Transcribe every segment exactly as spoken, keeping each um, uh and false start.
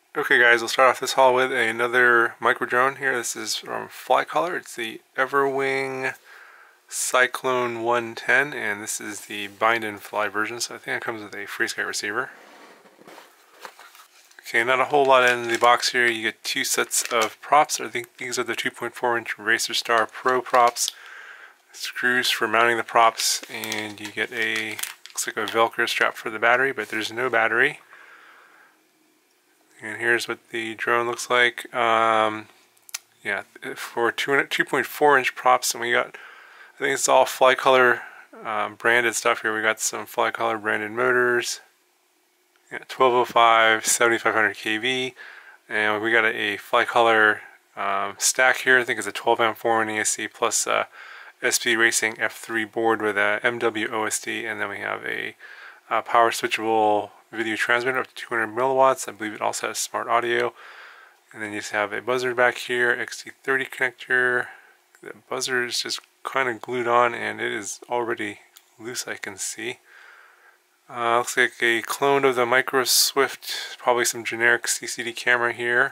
Okay guys, we'll start off this haul with another micro drone here. This is from Flycolor. It's the Everwing Cyclone one ten, and this is the bind and fly version, so I think it comes with a FreeSky receiver. Okay, not a whole lot in the box here. You get two sets of props. I think these are the two point four inch Racer Star Pro props. Screws for mounting the props, and you get a, looks like a Velcro strap for the battery, but there's no battery. And here's what the drone looks like. Um, yeah, for two point four inch props, and we got, I think it's all Flycolor um, branded stuff here. We got some Flycolor branded motors, yeah, twelve oh five, seventy-five hundred K V, and we got a, a Flycolor um, stack here. I think it's a twelve amp four N E S C plus uh, S P Racing F three board with a M W O S D, and then we have a, a power switchable video transmitter up to two hundred milliwatts. I believe it also has smart audio. And then you just have a buzzer back here, X T thirty connector. The buzzer is just kind of glued on and it is already loose, I can see. Uh, looks like a clone of the Micro Swift, probably some generic C C D camera here.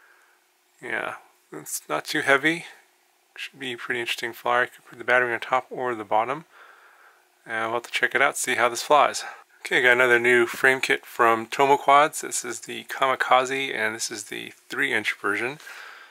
Yeah, it's not too heavy. Should be a pretty interesting flyer. You could put the battery on top or the bottom. And we'll have to check it out, see how this flies. Okay, got another new frame kit from Tomoquads. This is the Kamikaze, and this is the three inch version.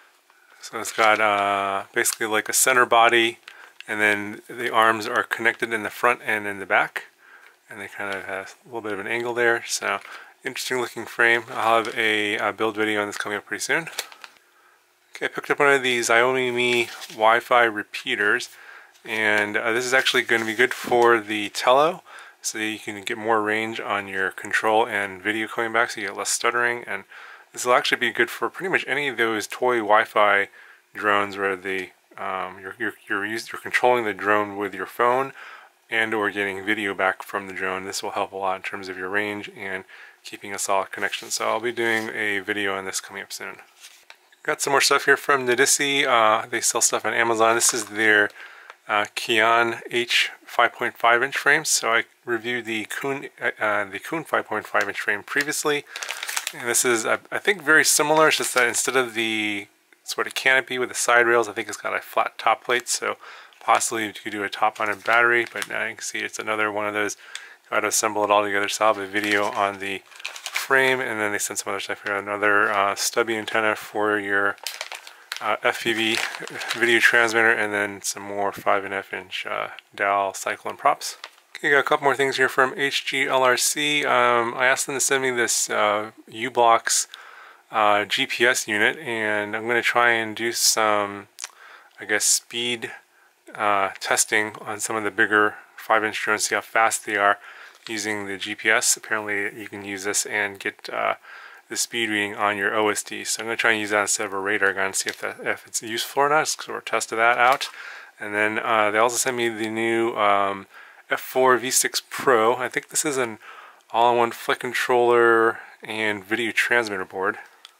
So it's got uh, basically like a center body, and then the arms are connected in the front and in the back. And they kind of have a little bit of an angle there. So, interesting looking frame. I'll have a, a build video on this coming up pretty soon. Okay, I picked up one of these Xiaomi Mi Wi-Fi repeaters. And uh, this is actually going to be good for the Tello. So you can get more range on your control and video coming back, so you get less stuttering. And this will actually be good for pretty much any of those toy Wi-Fi drones where the um, you're you're you're, used, you're controlling the drone with your phone and or getting video back from the drone. This will help a lot in terms of your range and keeping a solid connection. So I'll be doing a video on this coming up soon. Got some more stuff here from Nadisi. Uh, they sell stuff on Amazon. This is their Uh, Kion H five point five inch frames. So I reviewed the Kun uh, the Kun five point five inch frame previously, and this is I, I think very similar. It's just that instead of the sort of canopy with the side rails, I think it's got a flat top plate. So possibly you could do a top on a battery, but now you can see it's another one of those. Got to assemble it all together. So I'll have a video on the frame, and then they sent some other stuff here. Another uh, stubby antenna for your Uh, F P V video transmitter, and then some more five and a half inch uh, D A L Cyclone props. Okay, got a couple more things here from H G L R C. Um, I asked them to send me this uh, U-Blox uh, G P S unit, and I'm going to try and do some, I guess, speed uh, testing on some of the bigger five inch drones, see how fast they are using the G P S. Apparently you can use this and get uh, the speed reading on your O S D. So I'm going to try and use that instead of a radar gun, see if that if it's useful or not. So we're testing that out. And then uh, they also sent me the new um, F four V six Pro. I think this is an all-in-one flight controller and video transmitter board.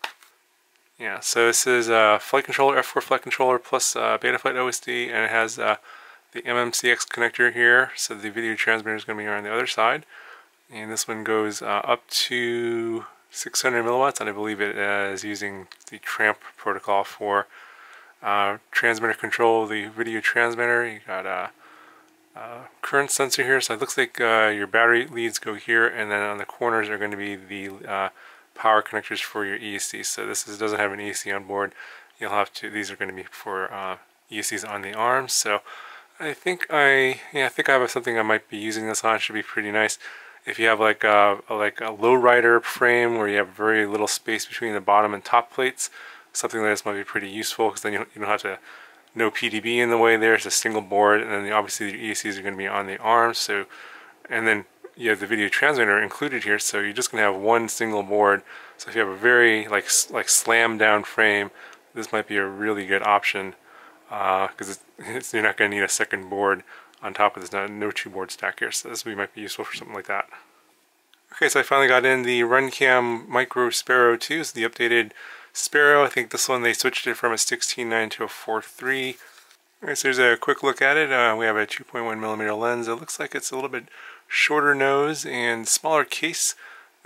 Yeah, so this is a flight controller, F four flight controller plus uh, Betaflight O S D, and it has uh, the M M C X connector here. So the video transmitter is going to be on the other side. And this one goes uh, up to six hundred milliwatts, and I believe it uh, is using the TRAMP protocol for uh, transmitter control, the video transmitter. You got a, a current sensor here, so it looks like uh, your battery leads go here, and then on the corners are going to be the uh, power connectors for your E S C. So this is, doesn't have an E S C on board. You'll have to, these are going to be for uh, E S Cs on the arms. So I think I, yeah, I think I have something I might be using this on. It should be pretty nice. If you have like a, like a lowrider frame where you have very little space between the bottom and top plates, something like this might be pretty useful, because then you don't, you don't have to, no P D B in the way there. It's a single board, and then obviously the E S Cs are going to be on the arms. So, and then you have the video transmitter included here, so you're just going to have one single board. So if you have a very like like slam down frame, this might be a really good option, because uh, it's, it's, you're not going to need a second board on top of this, no, no two board stack here, so this might be useful for something like that. Okay, so I finally got in the Runcam Micro Sparrow two, so the updated Sparrow. I think this one they switched it from a sixteen nine to a four three. Alright, so there's a quick look at it. Uh, we have a two point one millimeter lens. It looks like it's a little bit shorter nose and smaller case.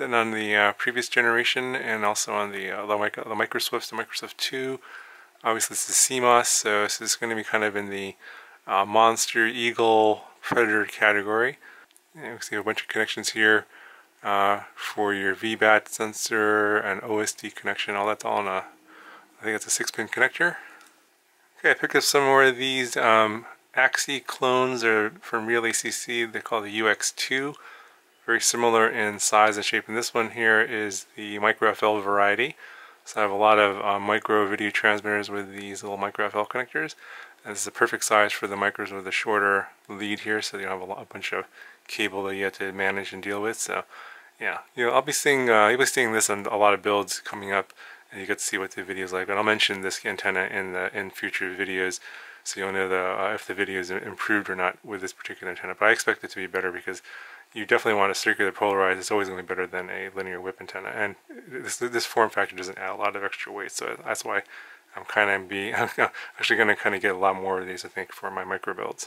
than on the uh, previous generation, and also on the uh, the, micro, the MicroSwift, the MicroSwift two. Obviously this is C MOS, so this is going to be kind of in the uh, monster, eagle, predator category. And you can see a bunch of connections here uh, for your V BAT sensor and O S D connection. All that's all on a, I think it's a six pin connector. Okay, I picked up some more of these um, Axie clones or from Real A C C. They're called the U X two. Very similar in size and shape. And this one here is the micro F L variety. So I have a lot of uh, micro video transmitters with these little micro F L connectors. And this is a perfect size for the micros with a shorter lead here, so you don't have a, lot, a bunch of cable that you have to manage and deal with. So yeah, you know, I'll be seeing uh, you'll be seeing this on a lot of builds coming up, and you get to see what the video is like. But I'll mention this antenna in the in future videos, so you'll know the uh, if the video is improved or not with this particular antenna. But I expect it to be better because you definitely want a circular polarized. It's always going to be better than a linear whip antenna, and this this form factor doesn't add a lot of extra weight, so that's why I'm kind of be I'm actually going to kind of get a lot more of these, I think, for my micro builds.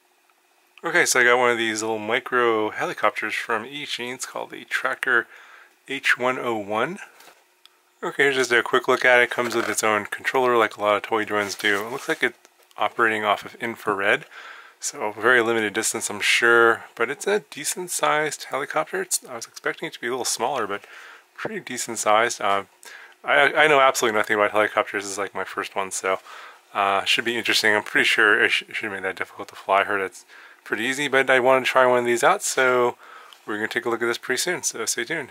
Okay, so I got one of these little micro helicopters from Eachine. It's called the Tracker H one oh one. Okay, here's just a quick look at it. It comes with its own controller, like a lot of toy drones do. It looks like it's operating off of infrared. So very limited distance, I'm sure, but it's a decent sized helicopter. It's, I was expecting it to be a little smaller, but pretty decent sized. Uh, I, I know absolutely nothing about helicopters. This is like my first one, so uh, should be interesting. I'm pretty sure it, sh it shouldn't be that difficult to fly. I heard it's pretty easy, but I wanted to try one of these out, so we're going to take a look at this pretty soon, so stay tuned.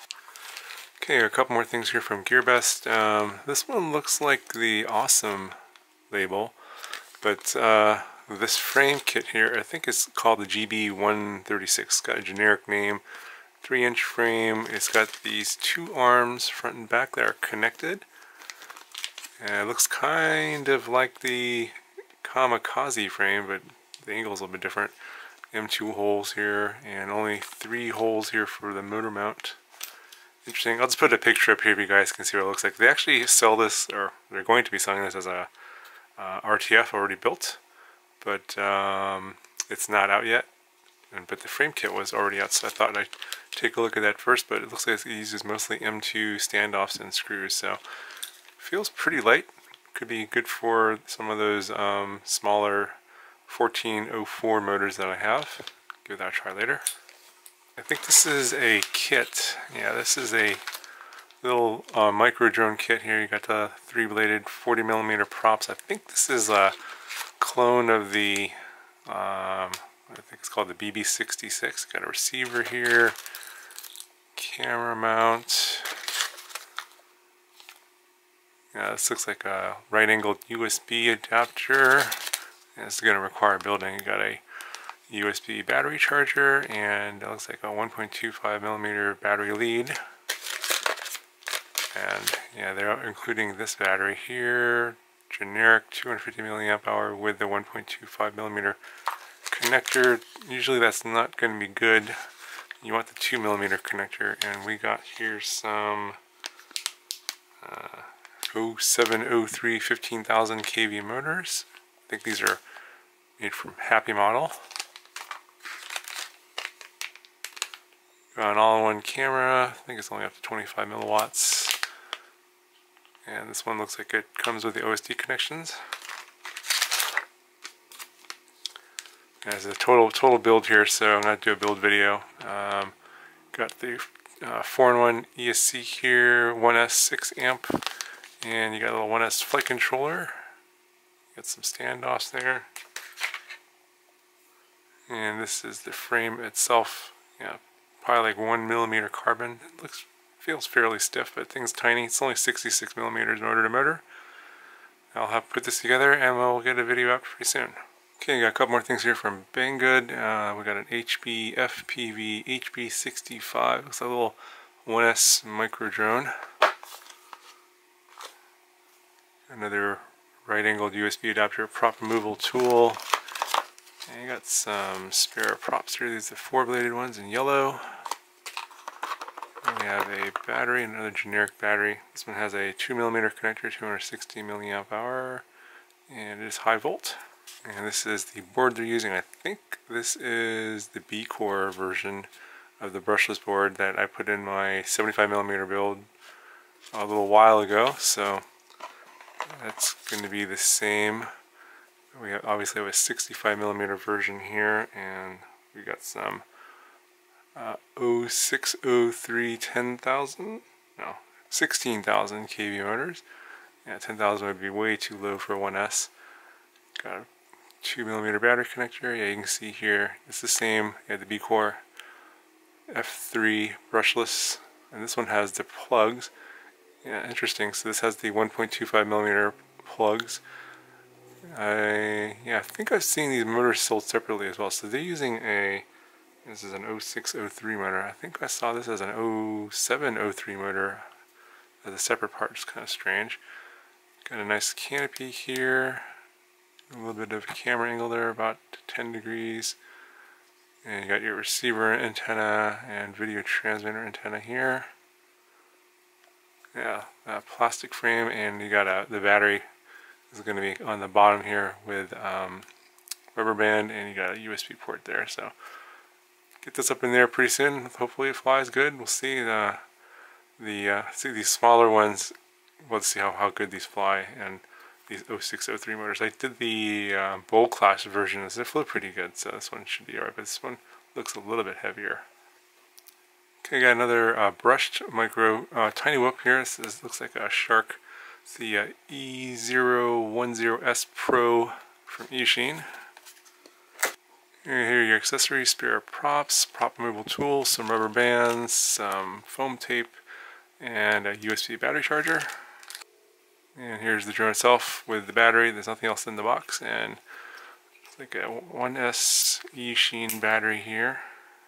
Okay, a couple more things here from GearBest. Um, this one looks like the Awesome label, but uh, this frame kit here, I think it's called the G B one thirty-six. It's got a generic name, three inch frame. It's got these two arms, front and back, that are connected. And it looks kind of like the Kamikaze frame, but the angle's a little bit different. M two holes here, and only three holes here for the motor mount. Interesting. I'll just put a picture up here if you guys can see what it looks like. They actually sell this, or they're going to be selling this as a uh, R T F already built, but um, it's not out yet. And, but the frame kit was already out, so I thought I'd take a look at that first. But it looks like it uses mostly M two standoffs and screws, so feels pretty light. Could be good for some of those um, smaller fourteen oh four motors that I have. Give that a try later. I think this is a kit. Yeah, this is a little uh, micro drone kit here. You got the three bladed forty millimeter props. I think this is a clone of the um, I think it's called the B B sixty-six. Got a receiver here, camera mount. Yeah, this looks like a right-angled U S B adapter. And this is going to require building. You got a U S B battery charger, and it looks like a one point two five millimeter battery lead. And yeah, they're including this battery here, generic two hundred fifty milliamp hour with the one point two five millimeter connector. Usually that's not going to be good. You want the two millimeter connector, and we got here some uh, oh seven oh three fifteen thousand K V motors. I think these are made from Happy Model. Got an all-in-one camera. I think it's only up to twenty-five milliwatts. And this one looks like it comes with the O S D connections. There's a total total build here, so I'm going to do a build video. Um, got the uh, four in one E S C here, one S six amp, and you got a little one S flight controller. Got some standoffs there. And this is the frame itself. Yeah, probably like one millimeter carbon. It looks, feels fairly stiff, but thing's tiny. It's only sixty-six millimeters motor to motor. I'll have to put this together, and we'll get a video out pretty soon. Okay, got a couple more things here from Banggood. Uh, we got an H B F P V H B sixty-five. Looks like a little one S micro drone. Another right-angled U S B adapter prop removal tool. And you got some spare props here. These are the four-bladed ones in yellow. And we have a battery, another generic battery. This one has a two millimeter connector, two hundred sixty milliamp hour, and it is high volt. And this is the board they're using. I think this is the B-Core version of the brushless board that I put in my seventy-five millimeter build a little while ago. So that's going to be the same. We have, obviously have a sixty-five millimeter version here, and we got some uh, oh six oh three ten thousand, no, sixteen thousand K V motors. Yeah, ten thousand would be way too low for one S. Got a two millimeter battery connector. Yeah, you can see here it's the same. Yeah, the B-Core F three brushless, and this one has the plugs. Yeah, interesting. So this has the one point two five millimeter plugs. I yeah, I think I've seen these motors sold separately as well. So they're using a, this is an oh six oh three motor. I think I saw this as an oh seven oh three motor as a separate part. It's kind of strange. Got a nice canopy here. A little bit of camera angle there, about ten degrees. And you got your receiver antenna and video transmitter antenna here. Yeah, a plastic frame, and you got a, the battery is going to be on the bottom here with um, rubber band, and you got a U S B port there. So get this up in there pretty soon. Hopefully it flies good. We'll see. The the uh, see these smaller ones. We'll see how how good these fly, and these oh six oh three motors. I did the uh, Bold Class version. It flew pretty good, so this one should be alright. But this one looks a little bit heavier. Okay, got another uh, brushed micro uh, tiny whoop here. This is, looks like a Shark. It's the uh, E zero one zero S Pro from Eachine. Here, here are your accessories, spare props, prop removal tools, some rubber bands, some foam tape, and a U S B battery charger. And here's the drone itself with the battery. There's nothing else in the box, and it's like a one S Eachine battery here.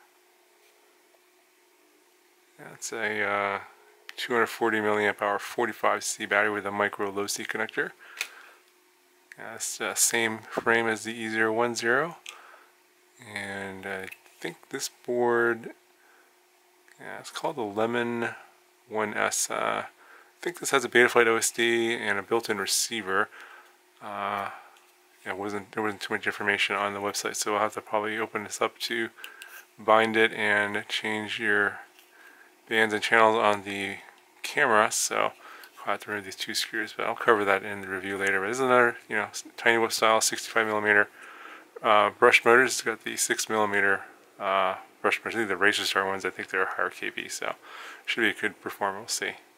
That's a uh, two hundred forty milliamp hour forty-five C battery with a micro low C connector. Yeah, it's the same frame as the E zero one zero, and I think this board, yeah, it's called the Lemon one S. Uh, I think this has a Betaflight O S D and a built-in receiver. Uh, yeah, wasn't there wasn't too much information on the website, so I'll have to probably open this up to bind it and change your bands and channels on the camera. So I'll have to remove these two screws, but I'll cover that in the review later. But this is another, you know, tiny whip style sixty-five millimeter uh, brush motors. It's got the six millimeter uh, brush motors. These are the Racer Star ones. I think they're higher K V, so should be a good performance. We'll see.